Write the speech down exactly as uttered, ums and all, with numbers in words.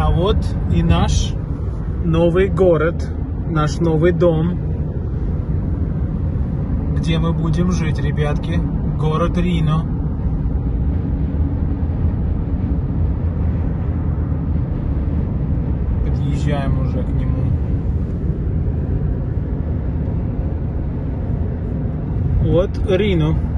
А вот и наш новый город, наш новый дом, где мы будем жить, ребятки. Город Рино. Подъезжаем уже к нему. Вот Рино.